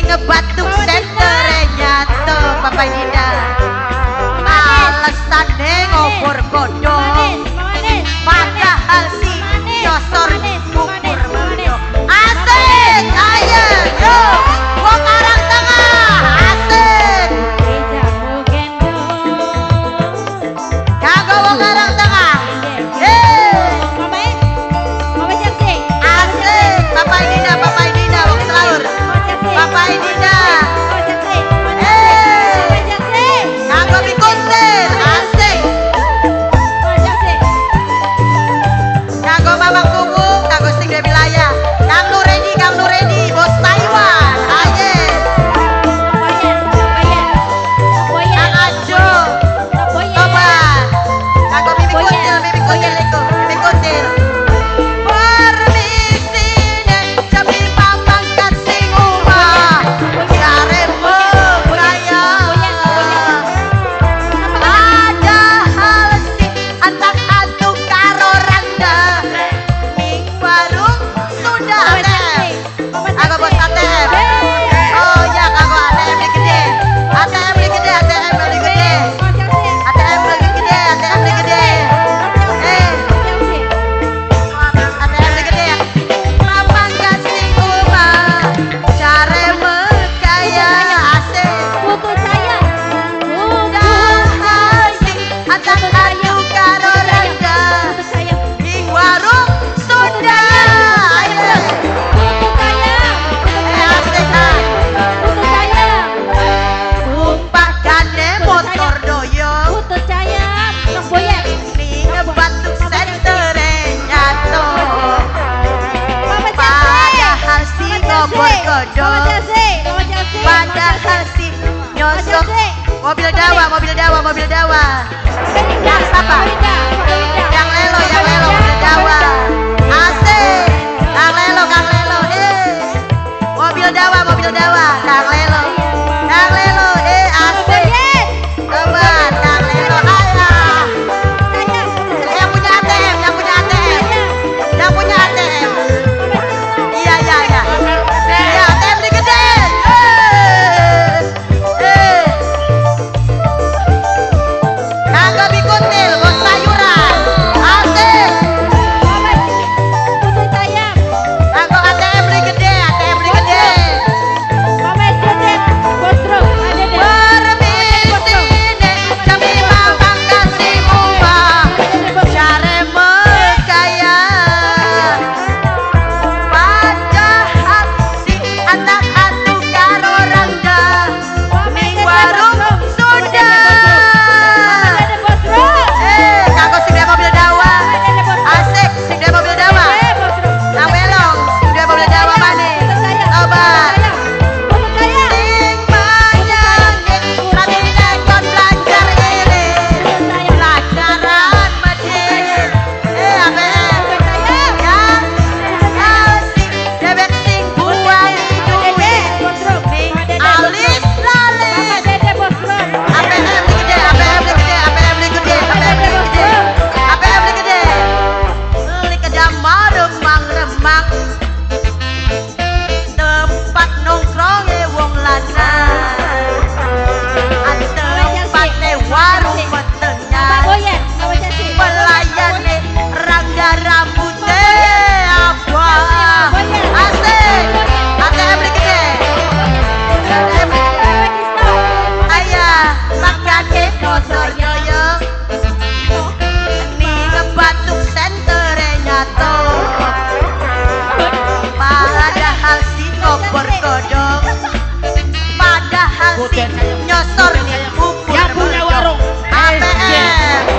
ngebatuk sentere nyato Bapak Dinda alesane ngobor godhong padahal si nyosor bubur melio asik ayo yo wong Karang Tengah asik kanggo wong Karang Tengah asik Bapak Dinda wong selaur Bapak Dinda kanggo bikuntil asik kanggo Mamang Kuku kanggo sing dari wilayah Kang Nuredi bos Taiwan aye Kang Ajo coba kanggo bibi kuntil iku bibi kuntil permisi nek jamin pamangkat sing omah karepmu kaya padahal si antak-antuk karo randa ning warung sudah ATM aku bos ATM oh ya kanggo ATM beli gede ATM beli gede ATM beli gede ATM beli gede ATM beli gede ATM beli gede ya pamangkat sing omah caremu kaya asik padahal si antak-antuk karo randa ning warung sudah ayo asik sumpah gane motor doyong ning ngebatuk sentere nyato padahal si ngobor godhong padahal si nyosok mobil dawa yang siapa yang lelo mobil dawa asik Kang Lelo mobil dawa Kang Lelo asik coba Kang Lelo ayah yang punya ATM iya ATM beli gede kanggo bikuntil bos sayuran asik kanggo ATM beli gede permisi nek jami pamangkat sing omah caremu kaya padahal si anak-anak karo randa ning warung sudah kanggo sing duwe mobil dawa asik sing duwe mobil dawa Kang Welong sing duwe mobil dawa maneh coba sing manyangi radine kon belajar ini pelajaran medit APM yang asik dewek sing buang duit ning alis lalis APM beli gede beli kedama remang-remang tempat nongkronge wong lanang tempatne warung wetengan pelayane rangga rambute abang asik ATM beli gede ayah makane foto yoyong ning ngebatuk sentere nyato padahal si ngobor godhong padahal si nyosor ning bubur yang punya warung ATM